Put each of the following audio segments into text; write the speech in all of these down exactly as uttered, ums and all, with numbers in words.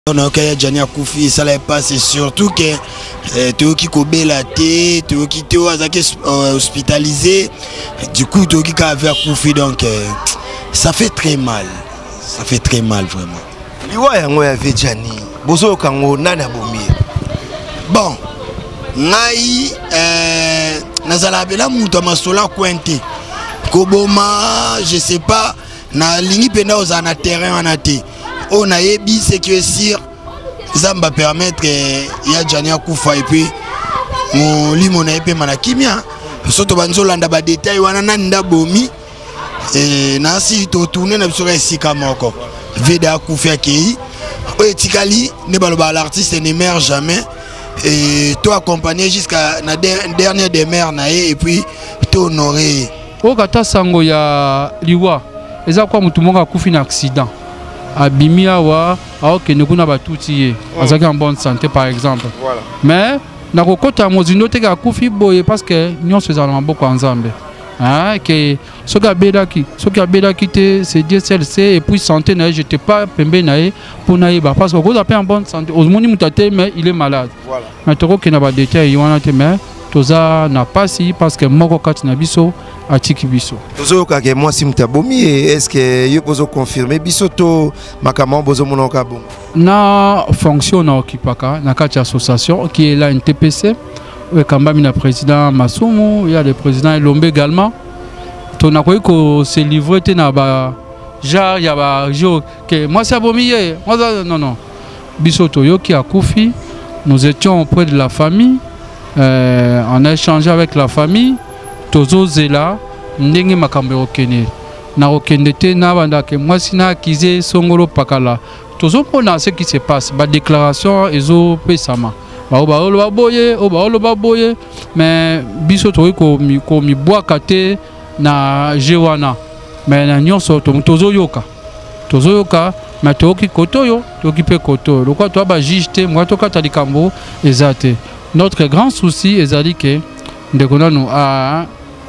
On a eu Gianni Akufi, ça n'est pas, c'est surtout que tu qui kobe la tête, tu qui te hospitalisé, du coup tu qui avait Akufi, donc ça fait très mal, ça fait très mal vraiment. Liwa yango ya Gianni, bozo kango nana bomi. Bon, ngai euh nazala bela muto masola kwente. Koboma, je sais pas, na lingi pena ozana terrain anate. On a ébi c'est que sûr ça va permettre ya Gianni Akufa et puis mon limon a épé manakimia surtout banzo landa ba détail wana nanda bomi et nasi to tourner na bisura sika moko veda Akufa ki o etikali ne baloba l'artiste ne meurt jamais et toi accompagner jusqu'à la dernière des mères na et puis te honorer o kata sango ya liwa eza kwa mutu monga akufi na accident abimi awa aoke nekuna batuti ye azaki en bonne santé par exemple voilà. Mais na kokota mozindo te ka kufi boye parce que nyonso ezala maboko ya Nzambe hein que soki abedaki soki abedaki te c'est Dieu seul sait et puis santé na je t'ai pas pembe na ye pour na yeba parce que koza pe en bonne santé ozomoni mutate mais il est malade voilà. Mais toko ke na ba détail wana te mais toza na pasi parce que moko kati na biso atiki biso tozo ka ke moi si mutabomi est-ce que yo pozo confirmer biso to makama bozo monoka bon na fonction na okipaka na kati association qui est là N T P C et kambami na président Masumu il y a le président Elombe également to na ko se livrer te na ba genre ya ba jo que moi ça bomi moi non non biso to yo ki akufi nous étions auprès de la famille euh, on a échangé avec la famille tozo zela ndenge makambo okene na okende te na banda ke mwasi na kize songolo pakala tozo pona ce qui se passe ba déclaration ezo pesama ba ba lo baboye o ba lo baboye mais biso to ko mi ko mi boaka te na jewana mais na nyonso to tozo yoka tozo yoka mais to ki kotoyo to ki pe koto lo kwa to ba jiste moi to kata likambo ezate notre grand souci ezali ke ndekona no a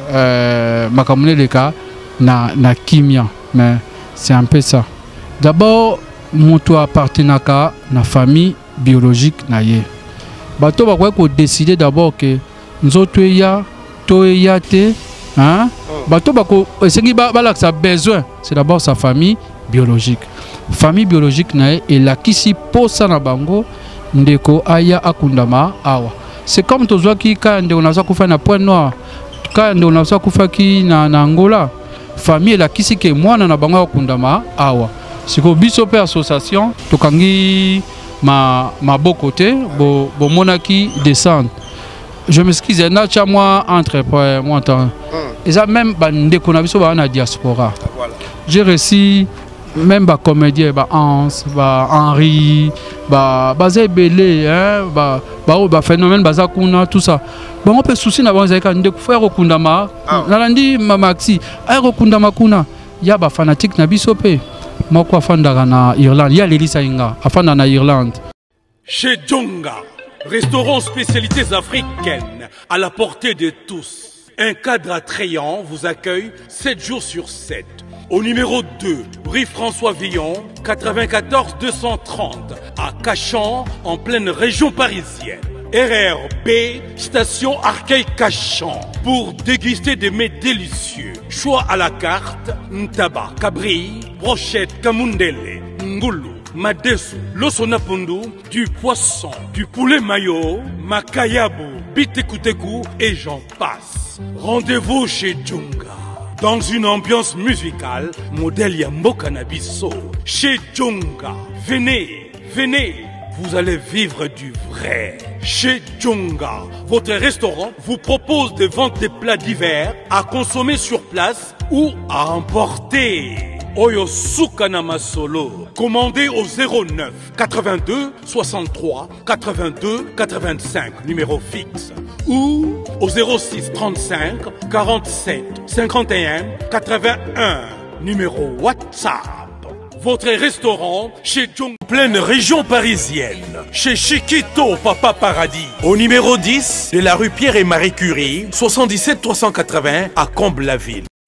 Euh, makamune le cas na na kimia mais c'est un peu ça d'abord moto appartenaka na famille biologique na ye bato ba ko décider d'abord que nzoto ya to ya te hein bato ba ko esengi ba la sa besoin c'est d'abord sa famille biologique famille biologique na ye et la kisi posa na bango ndeko aya akundama awa c'est comme tozwa ki ka ndeko na za kufa na point noir quand on a kufaki na na Angola famille la kisi ke mwana na bango kundama awa siko biso pe association tokangi ma ma bokote bo bo monaki descendre je m'excuse na cha moi entre moi temps et ça même bande ko na biso ba na diaspora j'ai reçu même ba comédien ba Hans ba Henri ba bazé belé hein ba ba ba phénomène baza kuna tout ça bon on peut souci na banza ka ndeko faire okundama nalandi mamaxi ay okundama kuna ya ba fanatique na biso pe moko afandaka na Irlande ya Lelisa Inga afanda na Irlande chez Djonga restaurant spécialités africaines à la portée de tous un cadre attrayant vous accueille sept jours sur sept. Au numéro deux, rue François Villon, quatre-vingt-quatorze deux cent trente, à Cachan, en pleine région parisienne. R R B, station Arcueil-Cachan, pour déguster des mets délicieux. Choix à la carte, ntaba, cabri, brochette, kamundele, ngulu, madesu, losonapundu, du poisson, du poulet mayo, makayabu, bitekuteku et j'en passe. Rendez-vous chez Djonga. Dans une ambiance musicale, modèle Yambo Cannabiso. Chez Djonga, venez, venez, vous allez vivre du vrai. Chez Djonga, votre restaurant vous propose de vendre des plats divers à consommer sur place ou à emporter. Oyo Sukanama Solo. Commandez au zéro neuf quatre-vingt-deux soixante-trois quatre-vingt-deux quatre-vingt-cinq, numéro fixe. Ou au zéro six trente-cinq quarante-sept cinquante et un quatre-vingt-un, numéro WhatsApp. Votre restaurant chez Djonga, pleine région parisienne, chez Chiquito Papa Paradis, au numéro dix de la rue Pierre et Marie Curie, soixante-dix-sept trois cent quatre-vingts à Comble-la-Ville.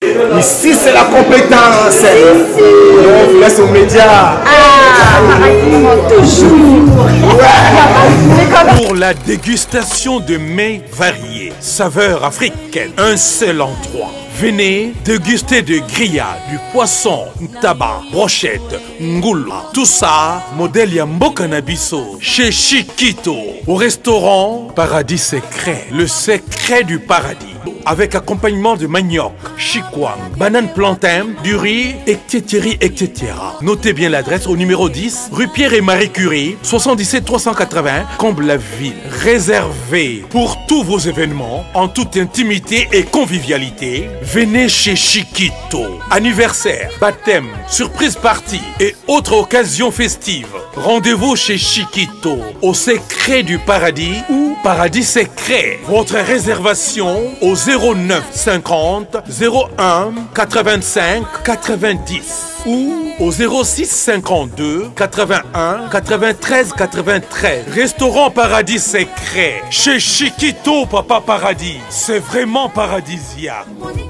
Ici, c'est la compétence. On vous laisse aux médias. Ah, toujours. Pour la dégustation de mets variés, saveurs africaines, un seul endroit. Venez déguster de grillades, du poisson, tabac, brochette, ngoula. Tout ça, modèle Yamboka Nabiso, chez Chiquito, au restaurant Paradis Secret, le secret du paradis. Avec accompagnement de manioc, chikwang, banane plantain, du riz, et cetera et cetera. Notez bien l'adresse au numéro dix, rue Pierre et Marie Curie, soixante-dix-sept trois cent quatre-vingts, Comble-la-Ville. Réservé pour tous vos événements, en toute intimité et convivialité, venez chez Chiquito. Anniversaire, baptême, surprise party et autres occasions festives. Rendez-vous chez Chiquito, au secret du paradis ou Paradis Secret. Votre réservation au zéro neuf cinquante zéro un quatre-vingt-cinq quatre-vingt-dix ou au zéro six cinquante-deux quatre-vingt-un quatre-vingt-treize quatre-vingt-treize. Restaurant Paradis Secret chez Chiquito, Papa Paradis. C'est vraiment paradisiaque.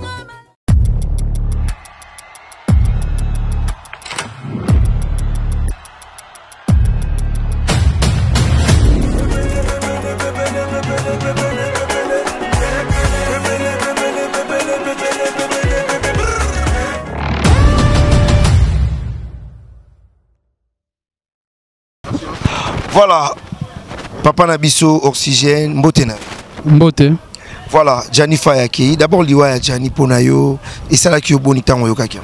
Voilà, Papa Nabiso, Oxygène, Mbotena. Mbote. Voilà, Gianni Fayaki. D'abord, Liwa Gianni Ponayo. Et ça, là, qui est bonita,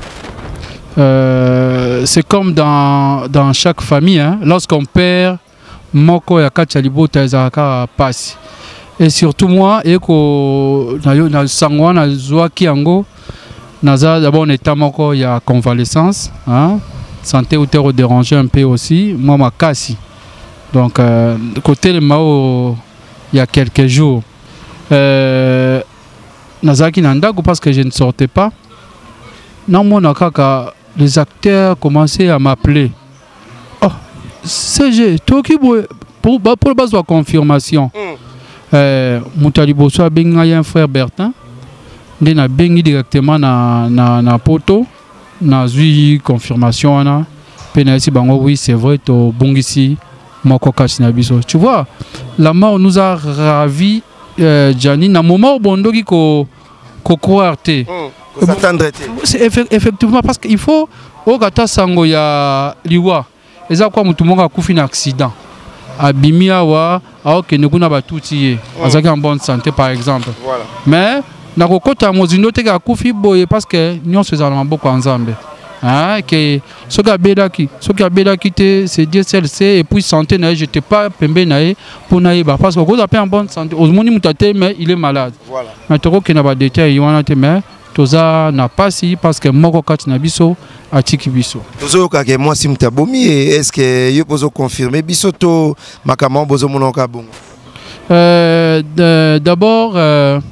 Euh, c'est comme dans, dans chaque famille, hein. Lorsqu'on perd, moko ya kachalibo tazaka passe. Et surtout moi, eko na sangwa na zwa kiango, naza d'abord on était moko ya convalescence, hein. Santé ou terre dérangé un peu aussi, moi ma kasi. Donc euh, côté le mao il y a quelques jours, euh, nazaki nandako parce que je ne sortais pas. Non mon akaka les acteurs commençaient à m'appeler. Oh, C G, toi qui pour pour pour base de confirmation. Moutaliboso a bengi un frère Bertin. Il a bengi directement na na na poto. Na zui confirmation na. Penasi bango oui c'est vrai to bongisi moko kachinabiso. Tu vois, la mort nous a ravi Gianni na moment bondo qui ko ko croire-te. C'est effectivement parce qu'il faut au gata sango ya liwa. Eza kwa mutu monga kufi na accident. Abimi awa aoke nekuna batuti azaki en bonne santé par exemple. Voilà. Mais na kokota mozindo te ka kufi boye parce que nyonso za na mboko nzambe. Hein que ce gars belaki, ce gars belaki te c'est Dieu seul sait et puis santé na j'étais pas pembe na pour na ba parce que ko en bonne santé. Ozmoni mutate mais il est malade. Voilà. Mais toko ke na ba détail wana te mais toza na pasi parce que moko kati na biso atiki biso. Tozo ka ke moi si mutabomi est-ce que yo pozo confirmer biso to makama bozo monoka bongo. Euh d'abord euh,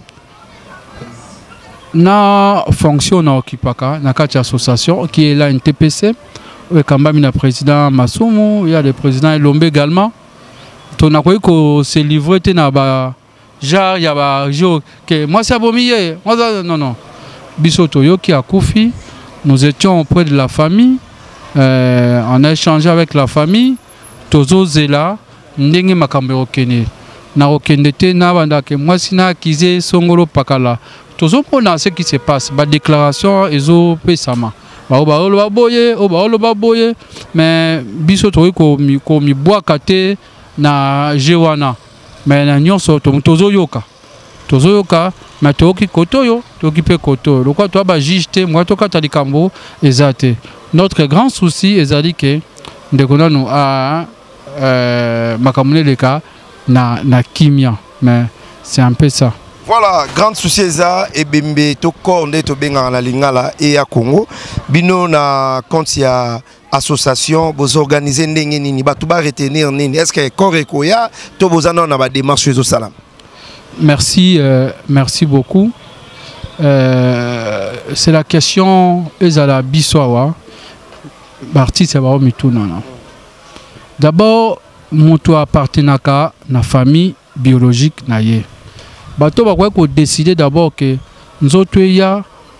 na fonction na okipaka na kati association qui est là une T P C et kambami na président Masumu, il y a le président Elombe également. To na koyi ko se livrer te na ba genre ya ba jo que moi c'est abomi moi non non bisoto yo qui a koufi. Nous étions auprès de la famille, euh, on a échangé avec la famille. Tozo zela ndenge makambo okene na okende te na banda ke moi sina kize songolo pakala. Tozo pona ce qui se passe, ba déclaration ezo pesama. Ba ba olo ba boye, o ba olo ba boye, mais bisoto ko mi ko mi boa kate na jewana. Mais na nyonso to tozo yoka. Tozo yoka mais toki kotoyo, toki pe koto. Le quoi toi ba jiste, moi toka talikambo ezate. Notre grand souci ezali ke ndekona nous a euh makamune le cas na na kimia, mais c'est un peu ça. Voilà, grand souci eza et bembe to konde to benga na lingala et à Congo. Bino na compte ya association vous organisez ndenge nini ba to ba retenir nini. Est-ce que koreko ya to bozana na ba démarche zo salam. Merci, euh, merci beaucoup. Euh, c'est la question ezala biswawa. Barti c'est ba mitunana. D'abord, moto appartenaka na famille biologique na ye. Bato ba ko décider d'abord que nzoto ya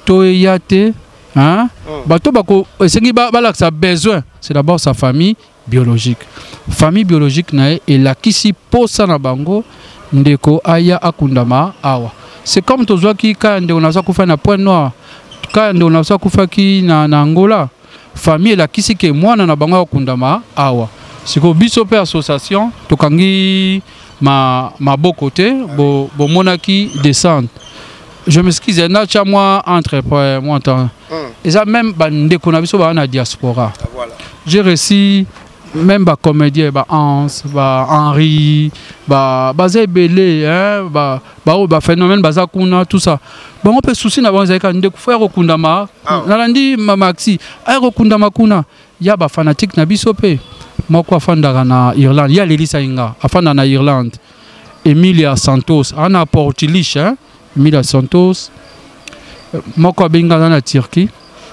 to yate hein bato bako esengi ba ba sa besoin c'est d'abord sa famille biologique famille biologique nae et la kisi posa na bango ndeko aya akundama awa c'est comme tozwa ki ka ndeko na kufa na Point Noir ka ndeko na kufa ki na, na Angola famille la kisi ke mwana na bango akundama awa siko biso pe association tokangi ma ma beau côté bo bo monaki descendre. Je m'excuse, na cha moi entre moi temps. Et ça même bande qu'on a vu sur la diaspora. J'ai reçu même ba comédien ba Hans, ba Henri, ba Bazé Belé hein, ba ba ba phénomène bazakuna tout ça. Bon on peut souci na banza ka ndeko faire okundama. Nalandi Maxi, ay okundama kuna. Ya ba fanatique na biso pe. Moko afanda na Irlande, ya Lelisa Inga, afanda na Irlande. Emilia Santos, ana Portilich hein. Emilia Santos, moko abenga na Turquie.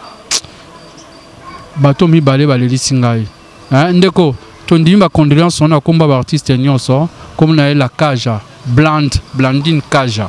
Bato mi balé baleli singai. Hein ndeko, tondi ma condoléance on a combat artiste nyonso comme na la Kaja, Bland, Blandine Kaja.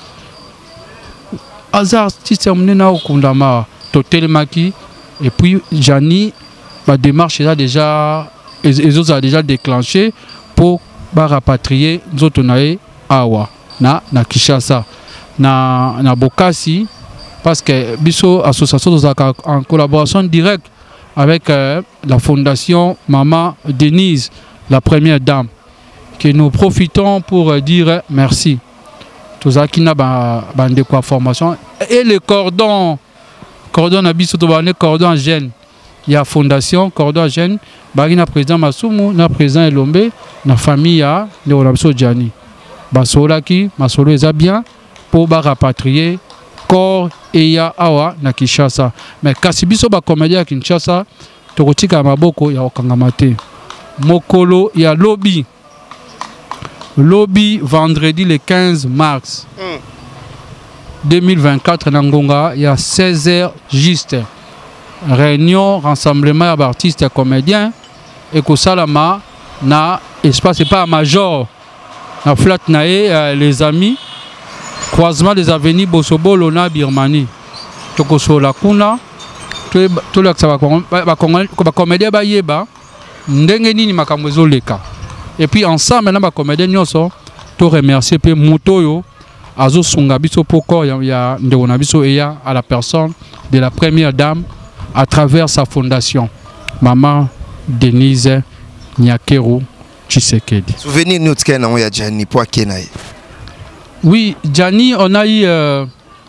Azar artiste mnena okundama totelemaki et puis Jani ma démarche là déjà les autres a déjà déclenché pour ba rapatrier Zotonae awa na na Kinshasa na na Bokasi parce que biso association en collaboration directe avec euh, la fondation Maman Denise, la première dame, que nous profitons pour euh, dire merci. Tout ça qui n'a pas de quoi formation et les cordons cordon na biso to cordon jeune. Il y a fondation cordon jeune, bagina président Masumu, na président Elombe, na famille a de Olabso Djani. Basola qui masolo est bien pour ba rapatrier corps et ya awa na Kinshasa. Mais kasibiso ba comédien à Kinshasa, tokotika maboko ya okangamate. Mokolo ya lobby. Lobby vendredi le quinze mars deux mille vingt-quatre na Ngonga, il y a seize heures juste. Réunion, rassemblement d'artistes et comédiens et que salama na espace c'est pas major. Na flat nae euh, les amis croisement des avenues Bosobolo na Birmanie. Toko so la kuna to la ça ba ba comédien ba yeba ndenge nini makambo ezoleka. Et puis ensemble na ba comédien nyonso to remercier pe motoyo azo sunga biso poko ya ndeko na biso eya à la personne de la première dame à travers sa fondation Maman Denise Nyakeru Tshisekedi. Souvenir nous de ya Djani pour Kenaï. Oui, Djani, on a eu euh...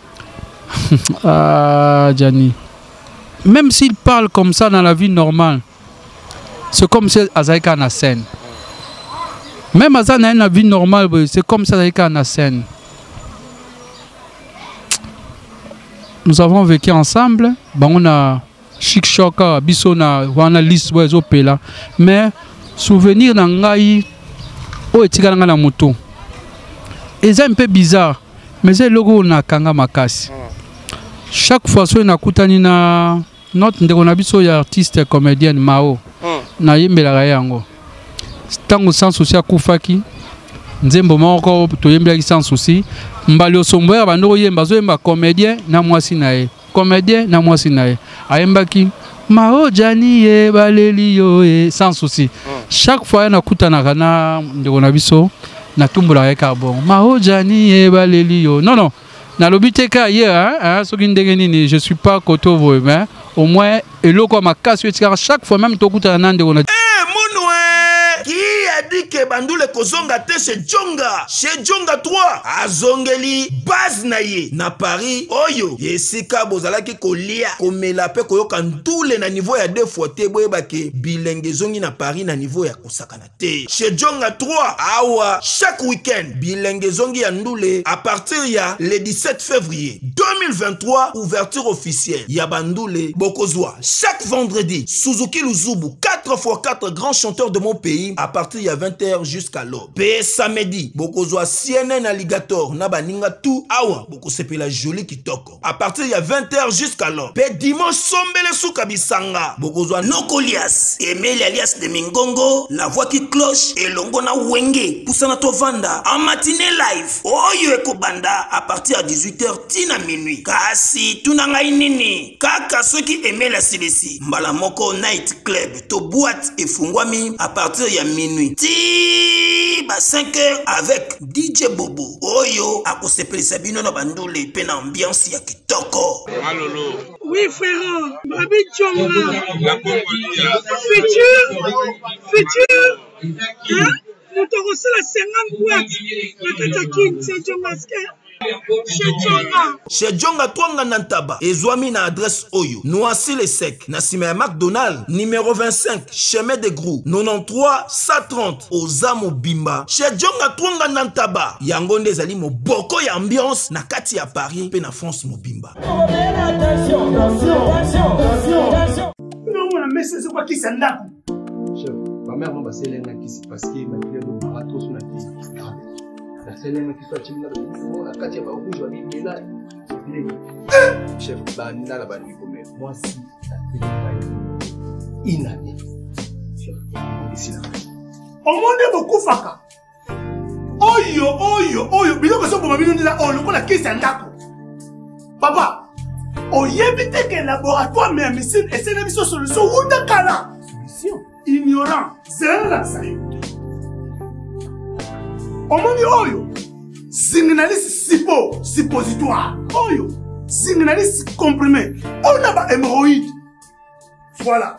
ah, Djani. Même s'il parle comme ça dans la vie normale, c'est comme si Azaïka na scène. Même Azaïka dans la vie normale, c'est comme si Azaïka na scène. Nous avons vécu ensemble, bah on a chic choka, bisona, on a liste ouais opéla, mais souvenir d'angai, oh etika na moto. Et c'est un peu bizarre, mais c'est le logo na kanga makasi. Chaque fois que na kutani na notre ndeko na biso ya artiste comédienne Mao, na yembela yango. Tango sans souci akufaki, nzembo moko to yembela sans souci. Mbali osombo ya bando yemba zo yemba comédien na mwasi nae comédien na mwasi nae ayembaki Mao Djani ye baleli yo e sans souci. Chaque fois na kutana kana ndeko na biso na tumbola ya carbon Mao Djani ye baleli yo non non na lobiteka ye hein soki ndenge nini je suis pas kotovo mais au moins eloko makasi etika chaque fois même to kutana na ndeko na eh monwe qui a dit que Bandoule kozonga te chez Djonga chez Djonga trois azongeli base na ye na Paris oyo yesika bozalaki kolia komela pe koyoka ndule na niveau ya deux fois te boyeba ke bilenge zongi na Paris na niveau ya kosakana te chez Djonga trois awa chaque week-end bilenge zongi ya ndule à partir ya le dix-sept février deux mille vingt-trois ouverture officielle ya Bandoule bokozwa chaque vendredi Suzuki Luzubu quatre fois quatre grands chanteurs de mon pays à partir ya vingt heures jusqu'à l'aube. Pe samedi, bokozwa C N N Alligator na baninga tout awa bokosepela joli kitoko. À partir ya vingt heures jusqu'à l'aube. Pe dimanche sombele suka bisanga, bokozwa Nokolias, Emile alias de Mingongo, la voix qui cloche et longo na wenge, poussana to vanda en matinée live. Oyo ekobanda à partir à dix-huit heures tina minuit. Kasi tunanga inini, kaka ceux qui aimaient la C D C. Mbala moko night club to boîte et fungwami à partir ya minuit. Ti ba cinq heures avec D J Bobo. Oyo akosepelisa bino na bandule pe na ambiance ya kitoko. Malolo. Oui frère, Babi Tchonga. Futur, futur. Hein? Nous t'avons reçu la cinquante boîtes. La Katakin, c'est Djongaske. Chez Djonga Twanga Nantaba, Ezwami na adresse Oyo, Noisy les Secs, Nassime McDonald, numéro vingt-cinq, chemin de Grou, quatre-vingt-treize cent trente, Ozamo Bimba. Chez Djonga Twanga Nantaba, Yangonde Zali mo boko ya ambiance, na kati ya Paris, pe na France mo Bimba. Attention, attention, attention, attention. Non, on a mis ce quoi qui s'en a. Chef, ma mère m'a passé l'un qui s'est passé, ma fille m'a marathon sur la vie. La scène qui soit timide, la Katia va rouge, je vais dire là. Chef, Banda la banni comme moi si la télé inanée. Chef, on décide. Au monde est beaucoup faka. Oyo, oyo, oyo, bilo que ça pour ma vie nous dit là, oh, le coup la qui s'en a. Papa, on y évite que le laboratoire mais missile et c'est une solution ou de cala. Solution. Ignorant, c'est la ça. Omoni oyo signaliste sipo suppositoire oyo signaliste comprimé on a ba hémorroïde voilà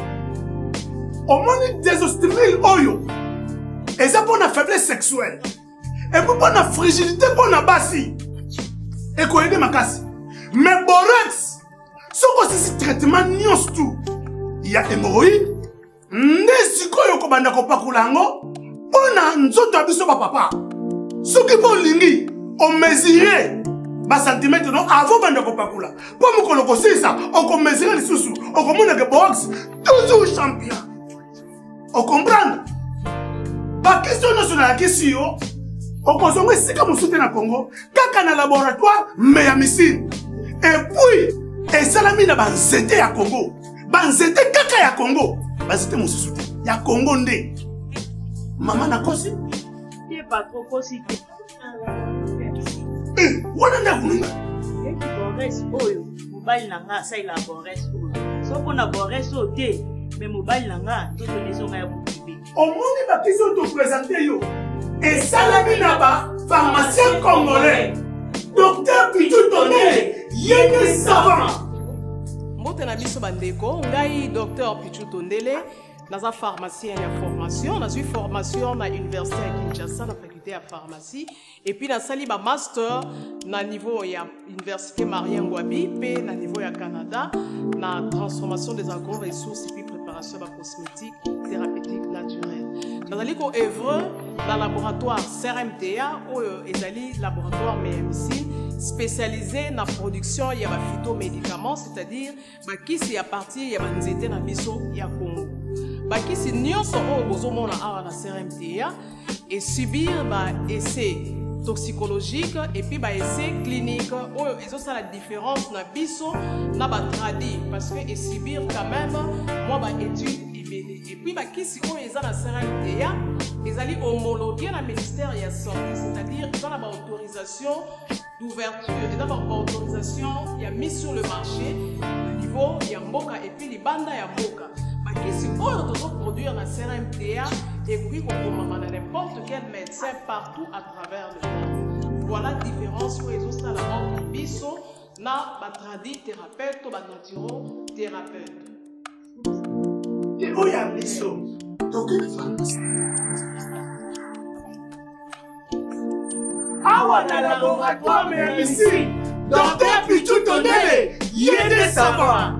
omoni désostimile oyo et ça pour la faiblesse sexuelle et pour la fragilité pour la basi et quoi aider makasi mais borex ce que c'est traitement nios tout il y a hémorroïde ndesiko yo ko banda ko pakulango. On a un autre abisso papa. Ce qui peut lingi, on mesure bas centimètres non avant bande ko pakula. Pour me koloko ça, on peut mesurer les sous-sous. On comprend que box toujours champion. On comprend. Pas question nationale question. On consomme si comme soutien na Congo, kaka na laboratoire mais ya missile. Et puis et salami na banzete ya Congo. Banzete kaka ya Congo. Banzete mon soutien. Ya Congo ndé. Maman n'a pas si. Il n'est pas trop possible. Eh, on a un peu. Et qui boresse oyo, mobile nanga ça il a boresse oyo. Sauf qu'on a boresse au thé, mais mobile nanga tout le maison a bouclé. Au monde va qui sont te présenter yo. Et Salami Naba, pharmacien congolais, docteur Pichou Tondele, yéné savant. Mbote na biso bandeko, ngai docteur Pichou Tondele. Dans la pharmacie, il y a formation. Dans une formation à l'université à Kinshasa, la faculté de pharmacie. Et puis, dans le master, dans niveau il y a l'université Marien Ngouabi, puis dans niveau il y a Canada, dans la transformation des agro-ressources et puis préparation de la cosmétique thérapeutique naturelle. Dans le œuvre dans le laboratoire C R M T A, ou le laboratoire M M C, spécialisé dans la production il y a des phytomédicaments, c'est-à-dire qui c'est à partir il y a des étés dans biso il y a Congo. Qui c'est nyonso o bozomona awa na C R M T A et subir ba essai toxicologique et puis ba essai clinique oyo ezosa la différence na biso na ba tradi parce que et subir quand même moi ba étude et puis bah qui si on est dans la C R M T A ils allaient homologuer la ministère de la santé, c'est-à-dire ils ont la autorisation d'ouverture, ils ont la autorisation il y a mis sur le marché le niveau il y a mboka et puis les bandes il y a mboka bah qui si on doit produire la C R M T A et puis on commande n'importe quel médecin partout à travers le monde. Voilà la différence où ils ont ça la mort biso na ba tradi thérapeute ou ba naturo thérapeute. Et où y a des choses? Donc, awa na laboratoire mais ici, docteur Pichou Tondele, yéné savant.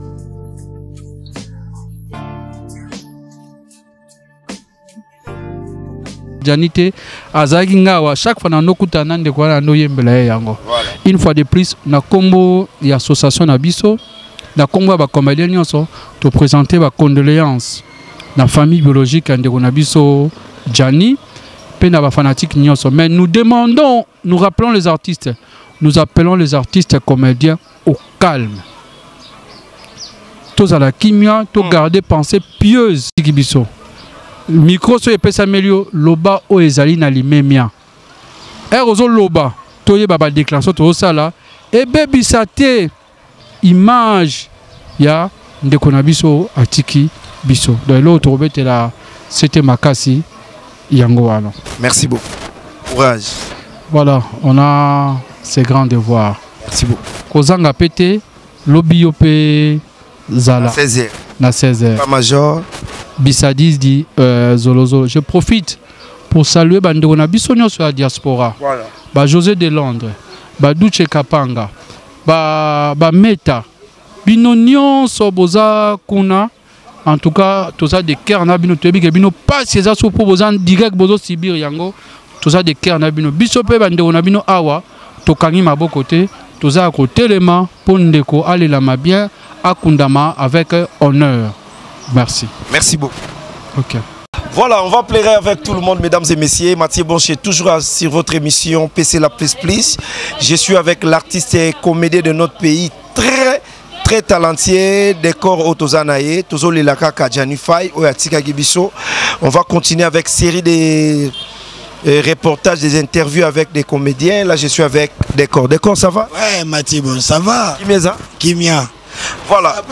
Janité azaki ngawa chaque fois na nokutana ndeko na ndo yembela yango. Une fois de plus na combo y association na biso na combo ba comédien nyonso to présenter ba condoléances na famille biologique ndeko na biso Gianni, Penaba fanatique Nyonso. Mais nous demandons, nous rappelons les artistes, nous appelons les artistes comédiens au calme. Tous à la kimia, tous garder pensée pieuse. Micro so epes amelio loba o ezali na limemia. Erozo loba, toye baba déclaration to sala et bebisa te image ya ndeko na biso atiki biso. Donc l'autre robete la c'était makasi yango wana. Merci beaucoup. Courage. Voilà, on a ces grands devoirs. Merci beaucoup. Kozanga pété lobi yope zala. Na seize heures. Na seize heures. Pas major. Bissadis dit euh, Zolozo. Je profite pour saluer Bandeko na bisonyo sur la diaspora. Voilà. Ba José de Londres, ba Duce Kapanga, ba ba Meta. Binonion so boza kuna. En tout cas, tout ça de cœur na bino tebi ke bino pas ces asso pour boza direct bozo Sibir yango. Tout ça de cœur na bino. Biso pe Bandeko na bino awa to kangi maboko te. Tout ça ko telema pour ndeko aller la ma bien akundama avec honneur. Merci. Merci beaucoup. Ok. Voilà, on va plairer avec tout le monde, mesdames et messieurs. Mathieu Boncher, toujours sur votre émission P C La Plus Plus. Je suis avec l'artiste et comédien de notre pays, très, très talentueux, décor Otozanaye, Tozo Lelaka Gianni Faye, Oyatika Gibiso. On va continuer avec série de euh, reportages, des interviews avec des comédiens. Là, je suis avec Décor. Décor, ça va? Ouais, Mathieu, bon, ça va. Kimia. Kimia. Voilà.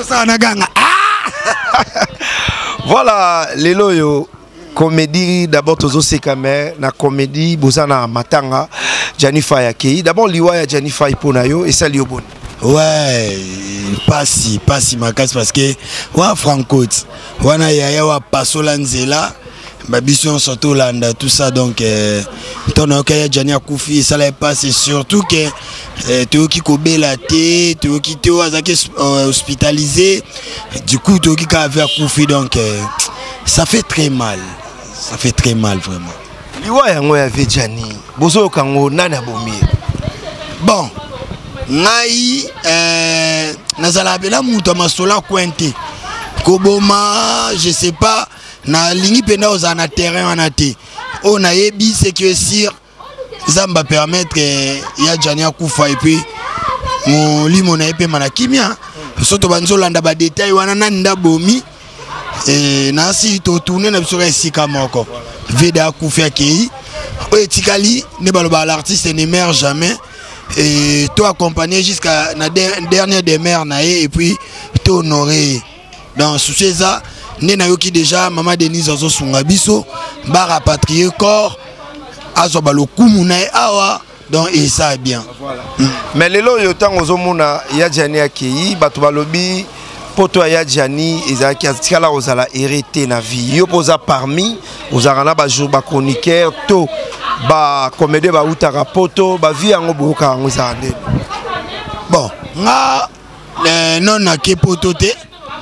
Voilà, les loyaux. Comédie, d'abord Tozo Sekame, na comédie, Bozana Matanga, Gianni Faye Akei. D'abord, Liwaya Gianni Faye Ponayo et ça Liobon. Ouais, pas si, pas si ma casse parce que, ouais, Franco, wana yaya wa pasola nzela, babiso surtout landa, tout ça donc, ton okaya Gianni Akoufi, ça l'a passé surtout que, tu qui kobe la tête, tu qui te hospitalisé, du coup, tu qui avait Akoufi donc, ça fait très mal. Ça fait très mal vraiment. Bon, ngai euh nazala bela muto masola kwente. Koboma, je sais pas, na lingi penda ozana terrain en até. On a yebi c'est que sur Zamba permettre ya Gianni Akoufa et puis mon limona epé manakimia. Soto banzo landa ba détail wana nanda bomi. Et nasi to tourner na bisora esika moko veda Akoufa Kei etikali ne baloba l'artiste ne meurt jamais et to accompagner jusqu'à la dernière des mères naé et puis to honorer dans souci ça ne na yoki déjà maman Denise azo sunga biso ba rapatrier corps azo balo kumu na awa donc et ça bien voilà. Mm. Mais lelo yo tango zomona ya Gianni Akei batu balobi poto ya Gianni ezaki atikala ozala hérité na vie yo poza parmi ozarana ba jour ba chroniqueur to ba comédien ba utaka poto ba vie yango boka ngo zande bon nga euh, non na ke poto te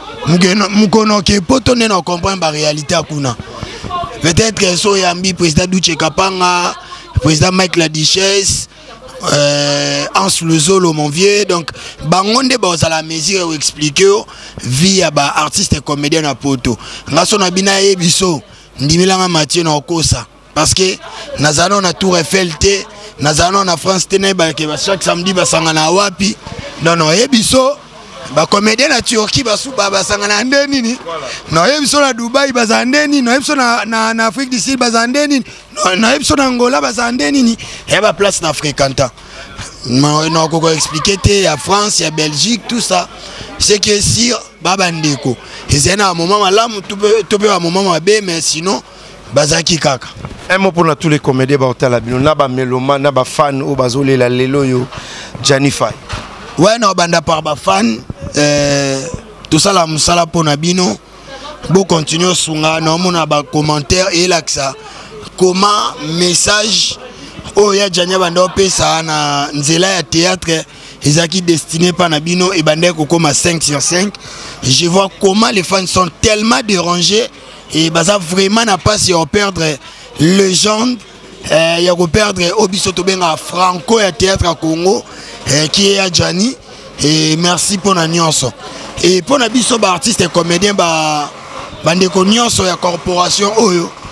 mukono ke poto ne na comprendre ba réalité akuna peut-être que so yambi président Duce Kapanga président Mike la Duchesse Euh, Hans le Zolo mon vieux donc bangonde ba la mesure ou expliquer vie à ba artiste et comédien na poto ngaso na bina ye biso ndimilanga Mathieu na okosa parce que nazano na Tour Eiffel te nazano na France te na ba ke ba chaque samedi ba sangana wapi non non ye biso ba comédien na Turquie ba su ba sangana ndeni ni non ye biso na Dubai ba zandeni non ye biso na na, na Afrique du Sud ba zandeni non ye biso na Angola ba zandeni ni e ba place na fréquentant non non ko expliquer te ya France ya Belgique tout ça c'est que si baba ndeko et c'est un moment malamu tout peut tout peut un moment mabe mais sinon bazaki kaka. Un mot pour tous les comédiens ba otala bino na ba meloma na ba fan o bazole la lelo yo Gianni Faye. Ouais non banda par ba fan euh tout ça la musala pona bino bo continuer sunga non mona ba commentaire et là que ça comment message oh ya Gianni banda pesa na nzela ya théâtre ezaki destiné par Nabino et bande comme cinq sur cinq. Je vois comment les fans sont tellement dérangés et baza vraiment n'a pas si on perdre légende il y a perdre Obisoto benga Franco ya théâtre à Congo qui est à Gianni et merci pour la nuance et pour na biso ba artiste et comédien ba bande ko nyonso ya corporation oyo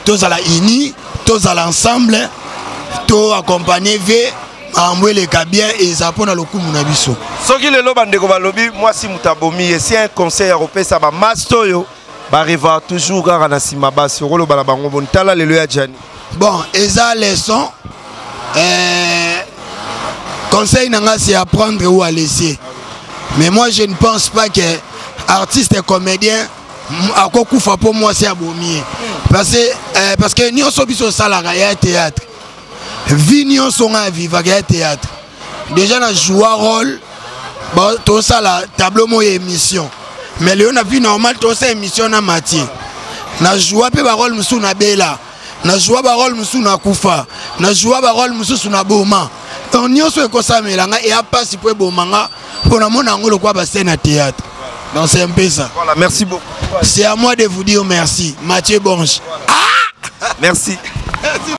tous à la uni, tous à l'ensemble, tous accompagnés V, Amboué bien et ça pour le coup mon abisso. Ce qui est le bandeko balobi, moi si mutabomi et si un conseil européen ça va mastoyo, arriva toujours à la simaba sur le balabango bon tala le loya jani. Bon, et ça leçon, euh, conseil nanga c'est apprendre ou à laisser. Mais moi je ne pense pas que artiste et comédien à quoi kufa pour moi c'est abomier. Parce que euh, parce que nous sommes sur salarié théâtre. Vignon sont à vivre à théâtre. Déjà on a joué un rôle, bon tout ça la tableau mon émission. Mais le on a vu normal tout ça émission na matière. Na joué peu rôle musu na bela. Na joué rôle musu na kufa. Na joué rôle musu na boma. Donc nous sommes comme ça melanga et a pas si pour bomanga pour na mon angolo quoi ba scène à théâtre. Donc c'est un peu ça. Voilà, merci beaucoup. C'est à moi de vous dire merci. Mathieu Bonge. Ah! Merci.